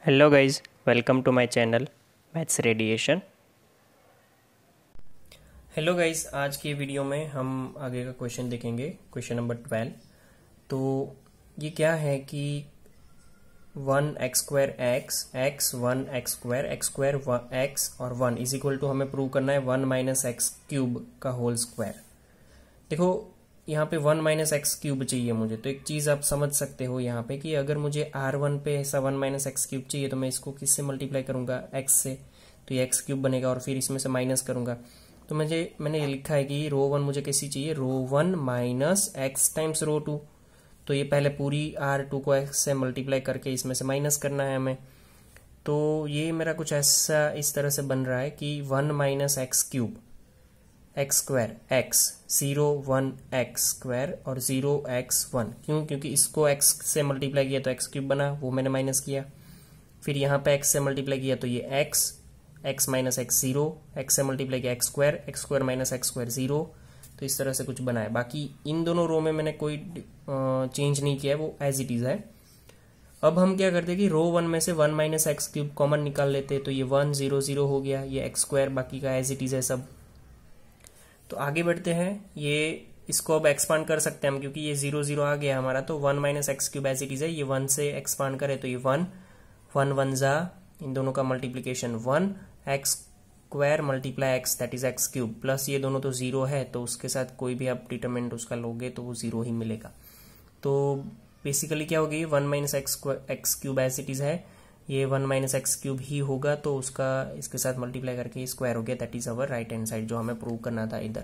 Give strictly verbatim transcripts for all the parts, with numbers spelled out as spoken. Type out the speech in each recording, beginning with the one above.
Hello guys, welcome to my channel Maths Radiation. Hello guys, आज की video में हम आगे का क्वेश्चन देखेंगे, क्वेश्चन नंबर ट्वेल्व। तो ये क्या है कि one x square x x one x square x square x और वन इज इक्वल टू हमें प्रूव करना है वन माइनस एक्स क्यूब का होल स्क्वायर। देखो यहाँ पे वन माइनस एक्स क्यूब चाहिए मुझे, तो एक चीज आप समझ सकते हो यहाँ पे कि अगर मुझे आर वन पे ऐसा वन माइनस एक्स क्यूब चाहिए तो मैं इसको किससे मल्टीप्लाई करूंगा, एक्स से, तो ये एक्स क्यूब बनेगा और फिर इसमें से माइनस करूंगा। तो मुझे मैंने लिखा है कि रो वन मुझे कैसी चाहिए, row one minus x times row two. तो ये पहले पूरी आर टू को एक्स से मल्टीप्लाई करके इसमें से माइनस करना है हमें। तो ये मेरा कुछ ऐसा इस तरह से बन रहा है कि one minus x cube x square x zero one x square और जीरो एक्स वन। क्यों? क्योंकि इसको एक्स से मल्टीप्लाई किया तो एक्स क्यूब बना, वो मैंने माइनस किया। फिर यहाँ पे एक्स से मल्टीप्लाई किया तो ये x x minus x zero, x से मल्टीप्लाई किया x square x square minus x square zero. तो इस तरह से कुछ बना है। बाकी इन दोनों रो में मैंने कोई चेंज नहीं किया है, वो एज इट इज है। अब हम क्या करते हैं कि रो वन में से one minus x cube common निकाल लेते हैं, तो ये वन जीरो जीरो हो गया, ये एक्स स्क्वायर बाकी का एज इट इज है सब। तो आगे बढ़ते हैं, ये इसको अब एक्सपांड कर सकते हैं हम, क्योंकि ये जीरो जीरो आ गया हमारा। तो one minus x cube as it is है, ये वन से एक्सपांड करे तो ये वन वन वन जा, इन दोनों का multiplication one, x square multiply x that is x cube, plus ये दोनों तो जीरो है तो उसके साथ कोई भी आप डिटरमिनेंट उसका लोगे तो वो जीरो ही मिलेगा। तो बेसिकली क्या होगी, one minus x x cube as it is है, ये वन माइनस एक्स क्यूब ही होगा, तो उसका इसके साथ मल्टीप्लाई करके स्क्वायर हो गया, that is our right hand side जो हमें प्रूव करना था इधर।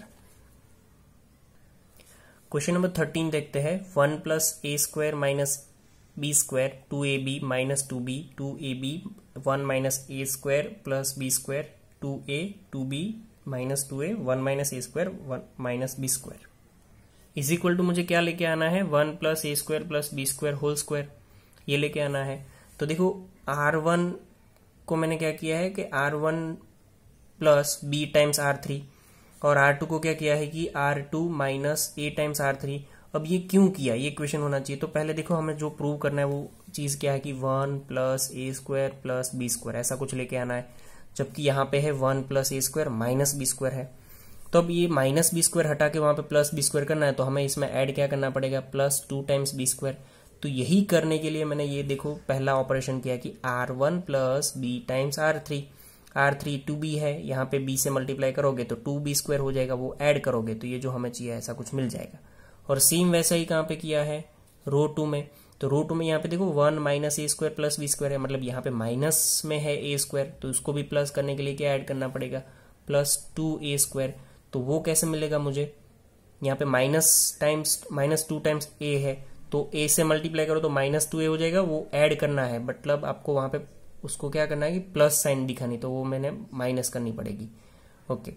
क्वेश्चन नंबर थर्टीन देखते हैं। One plus a square minus b square two a b minus two b two a b one minus a square plus b square two a two b minus two a one minus a square one minus b square is equal to मुझे क्या लेके आना है, one plus a square plus b square whole square, ये लेके आना है। तो देखो आर वन को मैंने क्या किया है कि R one plus b times R three, और आर टू को क्या किया है कि R two minus a times R three. अब ये क्यों किया, ये क्वेश्चन होना चाहिए। तो पहले देखो हमें जो प्रूव करना है वो चीज क्या है कि one plus a square plus b square ऐसा कुछ लेके आना है, जबकि यहाँ पे है one plus a square minus b square है। तो अब ये माइनस बी स्क्वायर हटा के वहां पे प्लस बी स्क्वायर करना है, तो हमें इसमें ऐड क्या करना पड़ेगा, plus two times b square. तो यही करने के लिए मैंने ये देखो पहला ऑपरेशन किया कि R one plus b times R three, R three two b है, यहाँ पे बी से मल्टीप्लाई करोगे तो टू बी स्क्वायर हो जाएगा, वो ऐड करोगे तो ये जो हमें चाहिए ऐसा कुछ मिल जाएगा। और सेम वैसा ही कहाँ पे किया है, रो टू में। तो रो टू में यहाँ पे देखो one minus a square plus b square है, मतलब यहाँ पे माइनस में है ए स्क्वायर, तो उसको भी प्लस करने के लिए क्या ऐड करना पड़ेगा, प्लस टू ए स्क्वायर। तो वो कैसे मिलेगा मुझे, यहाँ पे minus times minus two times a है, तो ए से मल्टीप्लाई करो तो माइनस टू ए हो जाएगा, वो ऐड करना है, मतलब आपको वहां पे उसको क्या करना है कि प्लस साइन दिखानी, तो वो मैंने माइनस करनी पड़ेगी। ओके,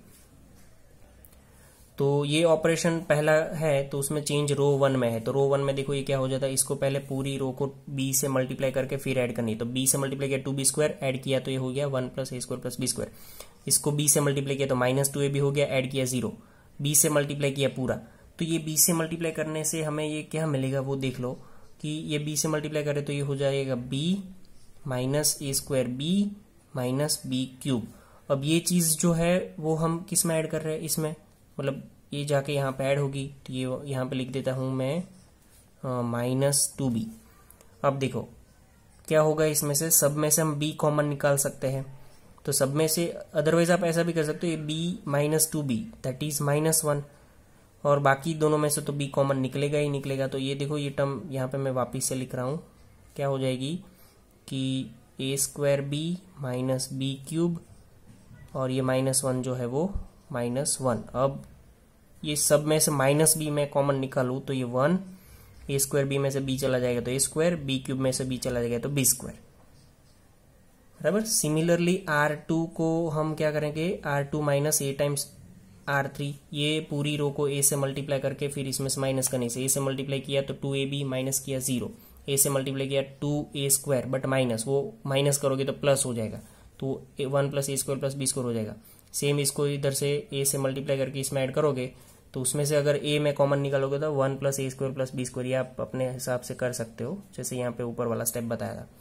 तो ये ऑपरेशन पहला है, तो उसमें चेंज रो वन में है। तो रो वन में देखो ये क्या हो जाता है, इसको पहले पूरी रो को बी से मल्टीप्लाई करके फिर ऐड करनी है। तो बी से मल्टीप्लाई किया टू बी स्क्वायर, ऐड किया तो ये हो गया one plus a square plus b square. इसको बी से मल्टीप्लाई किया तो माइनस टू ए भी हो गया, ऐड किया जीरो, बी से मल्टीप्लाई किया पूरा। तो ये बी से मल्टीप्लाई करने से हमें ये क्या मिलेगा वो देख लो कि ये बी से मल्टीप्लाई करे तो ये हो जाएगा b minus a square b minus b cube. अब ये चीज जो है वो हम किस में ऐड कर रहे हैं, इसमें, मतलब ये जाके यहाँ पे ऐड होगी, तो ये यहाँ पे लिख देता हूं मैं माइनस टू बी। अब देखो क्या होगा, इसमें से सब में से हम बी कॉमन निकाल सकते हैं, तो सब में से, अदरवाइज आप ऐसा भी कर सकते हो, ये b minus two b that is minus one, और बाकी दोनों में से तो बी कॉमन निकलेगा ही निकलेगा। तो ये देखो ये टर्म यहाँ पे मैं वापिस से लिख रहा हूँ, क्या हो जाएगी कि a square b minus b cube, और ये माइनस वन जो है वो माइनस वन। अब ये सब में से माइनस बी मैं कॉमन निकालू तो ये वन, ए स्क्वायर बी में से बी चला जाएगा तो ए स्क्वायर, बी क्यूब में से बी चला जाएगा तो बी स्क्वायर, बराबर। सिमिलरली आर टू को हम क्या करेंगे, R two minus a times R three, ये पूरी रो को ए से मल्टीप्लाई करके फिर इसमें से माइनस करने से, ए से मल्टीप्लाई किया तो टू ए बी माइनस किया जीरो, ए से मल्टीप्लाई किया two a square but minus, वो माइनस करोगे तो प्लस हो जाएगा, तो one plus a square plus b square हो जाएगा। सेम इसको इधर से ए से मल्टीप्लाई करके इसमें ऐड करोगे तो उसमें से अगर ए में कॉमन निकालोगे तो one plus a square plus b square, ये आप अपने हिसाब से कर सकते हो, जैसे यहाँ पे ऊपर वाला स्टेप बताया था।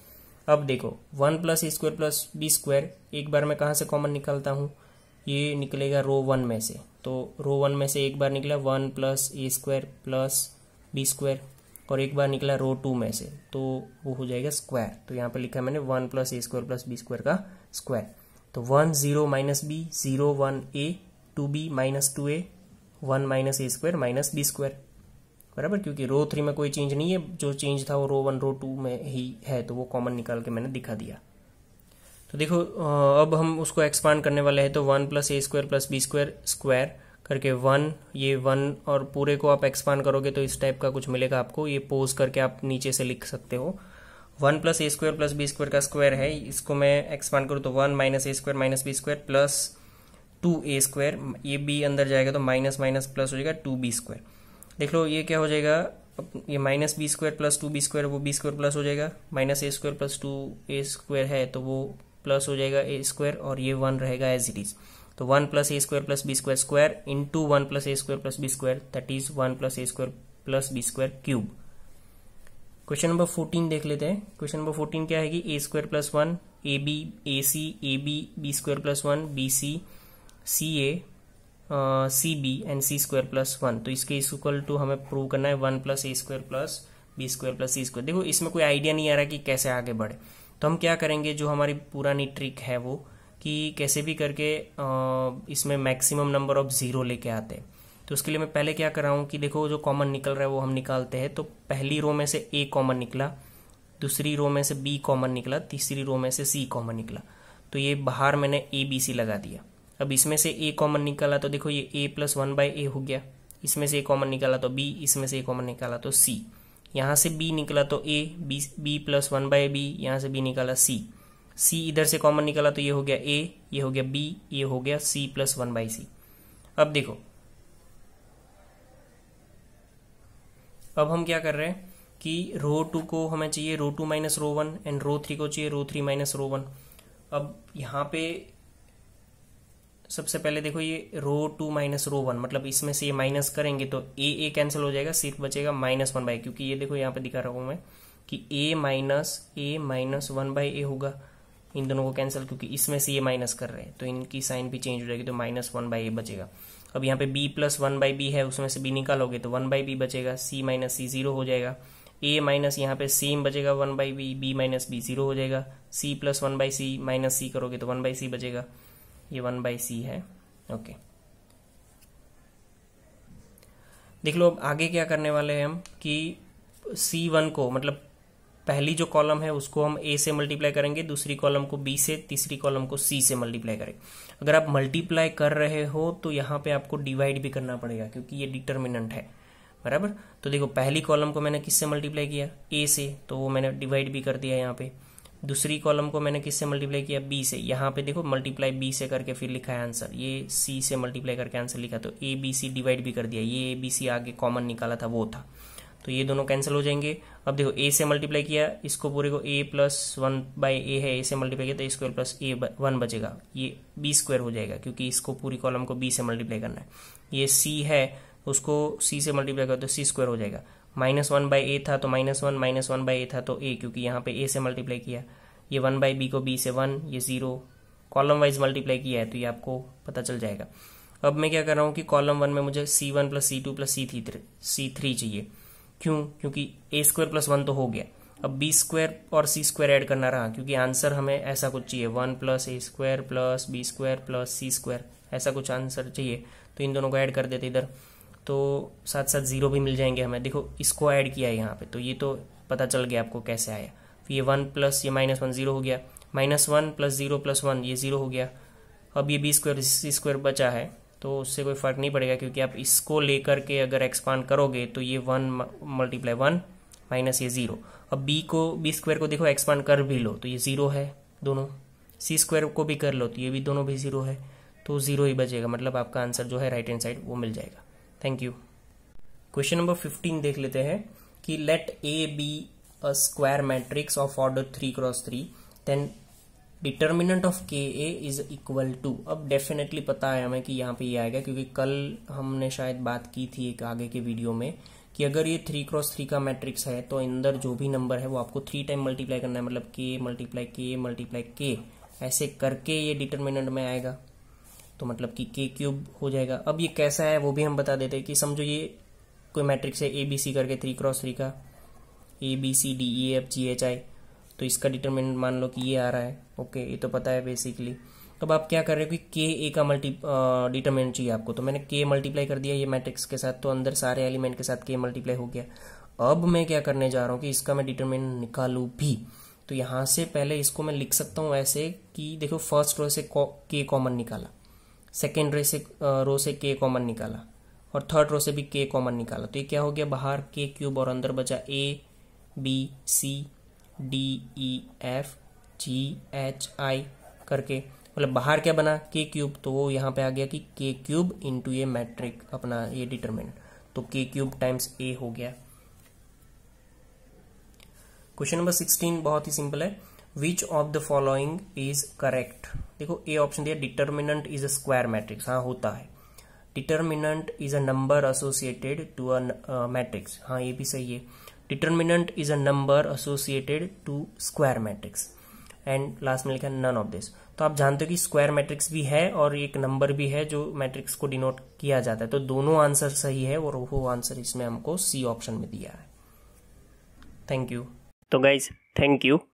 अब देखो one plus a square plus b square एक बार मैं कहाँ से कॉमन निकालता हूँ, ये निकलेगा रो वन में से, तो रो वन में से एक बार निकला one plus a square plus b square, और एक बार निकला रो टू में से, तो वो हो जाएगा स्क्वायर। तो यहाँ पे लिखा है मैंने one plus a square plus b square का स्क्वायर। तो one zero minus b, zero one a, two b minus two a, one minus a square minus b square, बराबर, क्योंकि रो थ्री में कोई चेंज नहीं है, जो चेंज था वो रो वन रो टू में ही है, तो वो कॉमन निकाल के मैंने दिखा दिया। तो देखो अब हम उसको एक्सपांड करने वाले हैं, तो one plus a square plus b square square करके वन, ये वन और पूरे को आप एक्सपांड करोगे तो इस टाइप का कुछ मिलेगा आपको, ये पोज करके आप नीचे से लिख सकते हो। One plus a square plus b square का स्क्वायर है, इसको मैं एक्सपांड करूँ तो one minus a square minus b square plus two a square, ये बी अंदर जाएगा तो माइनस माइनस प्लस हो जाएगा टू बी स्क्वायर। देख लो ये क्या हो जाएगा, ये minus b square plus two b square, वो बी स्क्वायर प्लस हो जाएगा, minus a square plus two a square है तो वो प्लस हो जाएगा ए स्क्वायर, और ये वन रहेगा एज इट इज। तो one plus a square plus b square square into one plus a square plus b square, that is one plus a square plus b square cube. Question number fourteen देख लेते हैं। क्वेश्चन number फोर्टीन क्या है कि a square plus one, a b, a c, a b, b square plus one, b c, c a, c b and c square plus one. तो इसके इक्वल टू हमें प्रूव करना है one plus a square plus b square plus c square. देखो इसमें कोई idea नहीं आ रहा कि कैसे आगे बढ़े, तो हम क्या करेंगे, जो हमारी पुरानी ट्रिक है वो कि कैसे भी करके इसमें मैक्सिमम नंबर ऑफ जीरो लेके आते हैं। तो उसके लिए मैं पहले क्या कर रहा हूँ कि देखो जो कॉमन निकल रहा है वो हम निकालते हैं। तो पहली रो में से ए कॉमन निकला, दूसरी रो में से बी कॉमन निकला, तीसरी रो में से सी कॉमन निकला, तो ये बाहर मैंने ए बी सी लगा दिया। अब इसमें से ए कॉमन निकाला तो देखो ये a plus one by a हो गया, इसमें से ए कॉमन निकाला तो बी, इसमें से ए कॉमन निकाला तो सी, यहाँ से बी निकला तो a, b b plus one by b, यहाँ से बी निकाला सी, सी इधर से कॉमन निकाला तो ये हो गया ए, ये हो गया बी, ये हो गया c plus one by c. अब देखो अब हम क्या कर रहे हैं कि रो टू को हमें चाहिए row two minus row one and row three को चाहिए row three minus row one. अब यहाँ पे सबसे पहले देखो ये row two minus row one, मतलब इसमें से ये माइनस करेंगे तो ए ए कैंसिल हो जाएगा, सिर्फ बचेगा माइनस वन बाई, क्योंकि ये देखो यहाँ पे दिखा रहा हूँ मैं कि a minus a minus one by a होगा, इन दोनों को कैंसिल, क्योंकि इसमें से ये माइनस कर रहे हैं तो इनकी साइन भी चेंज हो जाएगी, तो माइनस वन बाई ए बचेगा। अब यहाँ पे b plus one by b है, उसमें से b निकालोगे तो वन बाई बी बचेगा, c माइनस सी जीरो हो जाएगा, a माइनस यहाँ पे सेम बचेगा one by b, b minus b zero हो जाएगा, c plus one by c minus c करोगे तो वन बाई सी बचेगा, ये वन बाई सी है। ओके देख लो अब आगे क्या करने वाले हैं हम कि सी वन को, मतलब पहली जो कॉलम है उसको हम a से मल्टीप्लाई करेंगे, दूसरी कॉलम को b से, तीसरी कॉलम को c से मल्टीप्लाई करेंगे। अगर आप मल्टीप्लाई कर रहे हो तो यहाँ पे आपको डिवाइड भी करना पड़ेगा, क्योंकि ये डिटर्मिनेंट है, बराबर। तो देखो पहली कॉलम को मैंने किससे मल्टीप्लाई किया, a से, तो वो मैंने डिवाइड भी कर दिया यहाँ पे। दूसरी कॉलम को मैंने किससे मल्टीप्लाई किया, b से, यहाँ पे देखो मल्टीप्लाई b से करके फिर लिखा है आंसर, ये c से मल्टीप्लाई करके आंसर लिखा, तो a b c डिवाइड भी कर दिया, ये a b c आगे कॉमन निकाला था वो था, तो ये दोनों कैंसिल हो जाएंगे। अब देखो a से मल्टीप्लाई किया, इसको पूरे को a plus one by a है, a से मल्टीप्लाई किया तो a square plus a one बचेगा, ये b स्क्वायर हो जाएगा, क्योंकि इसको पूरी कॉलम को b से मल्टीप्लाई करना है। ये c है, उसको c से मल्टीप्लाई करो तो c स्क्वायर हो जाएगा, माइनस वन बाई ए था तो minus one, minus one by a था तो a, क्योंकि यहाँ पे a से मल्टीप्लाई किया, ये वन बाई बी को b से वन, ये जीरो, कॉलम वाइज मल्टीप्लाई किया है तो ये आपको पता चल जाएगा। अब मैं क्या कर रहा हूँ कि कॉलम वन में मुझे C one plus C two plus C three C three चाहिए, क्यों, क्योंकि ए स्क्वायर प्लस वन तो हो गया, अब बी स्क्वायर और सी स्क्वायर ऐड करना रहा, क्योंकि आंसर हमें ऐसा कुछ चाहिए, one plus a square plus b square plus c square, ऐसा कुछ आंसर चाहिए, तो इन दोनों को ऐड कर देते इधर, तो साथ साथ जीरो भी मिल जाएंगे हमें। देखो इसको ऐड किया है यहाँ पे, तो ये तो पता चल गया आपको कैसे आया, फिर ये वन प्लस ये माइनस वन जीरो हो गया, minus one plus zero plus one ये जीरो हो गया। अब ये बी स्क्वायर सी स्क्वायर बचा है तो उससे कोई फर्क नहीं पड़ेगा, क्योंकि आप इसको लेकर के अगर एक्सपांड करोगे तो ये वन मल्टीप्लाई वन माइनस ये जीरो। अब बी को बी स्क्वायर को देखो एक्सपांड कर भी लो तो ये जीरो है दोनों, सी स्क्वायर को भी कर लो तो ये भी दोनों भी जीरो है, तो जीरो ही बचेगा, मतलब आपका आंसर जो है राइट हैंड साइड वो मिल जाएगा। Thank you. Question number fifteen देख लेते हैं कि let A be a square matrix of order three cross three, then determinant of k A is equal to. अब डेफिनेटली पता है हमें कि यहाँ पे ये यह आएगा, क्योंकि कल हमने शायद बात की थी एक आगे के वीडियो में कि अगर ये थ्री क्रॉस थ्री का मैट्रिक्स है तो अंदर जो भी नंबर है वो आपको थ्री टाइम मल्टीप्लाई करना है, मतलब के मल्टीप्लाई के मल्टीप्लाई के, ऐसे करके ये डिटर्मिनेंट में आएगा, तो मतलब कि के क्यूब हो जाएगा। अब ये कैसा है वो भी हम बता देते हैं कि समझो ये कोई मैट्रिक्स है ए बी सी करके, थ्री क्रॉस थ्री का, a B C D E F G H i, तो इसका डिटर्मिनेंट मान लो कि ये आ रहा है। ओके, ये तो पता है बेसिकली। अब आप क्या कर रहे हो कि के ए का मल्टी डिटर्मिनेंट चाहिए आपको, तो मैंने के मल्टीप्लाई कर दिया ये मैट्रिक्स के साथ, तो अंदर सारे एलिमेंट के साथ के मल्टीप्लाई हो गया। अब मैं क्या करने जा रहा हूँ कि इसका मैं डिटर्मिनेंट निकालू भी, तो यहां से पहले इसको मैं लिख सकता हूँ ऐसे कि देखो फर्स्ट रो से के कॉमन निकाला, सेकेंड रो से रो से के कॉमन निकाला, और थर्ड रो से भी के कॉमन निकाला, तो ये क्या हो गया, बाहर के क्यूब और अंदर बचा A B C D E F G H I करके, मतलब बाहर क्या बना, के क्यूब, तो वो यहाँ पे आ गया कि के क्यूब इंटू ये मैट्रिक अपना ये डिटरमिनेंट, तो के क्यूब टाइम्स ए हो गया। क्वेश्चन नंबर सिक्सटीन बहुत ही सिंपल है, which of the following is correct. देखो ए ऑप्शन दिया, determinant is a square matrix, हाँ होता है, determinant is a number associated to a matrix, हाँ ये भी सही है, determinant is a number associated to square matrix, and last में लिखा नन ऑफ दिस। तो आप जानते हो कि स्क्वायर मैट्रिक्स भी है और एक नंबर भी है जो मैट्रिक्स को डिनोट किया जाता है, तो दोनों आंसर सही है और वो आंसर इसमें हमको सी ऑप्शन में दिया है। Thank you. तो गाइज थैंक यू।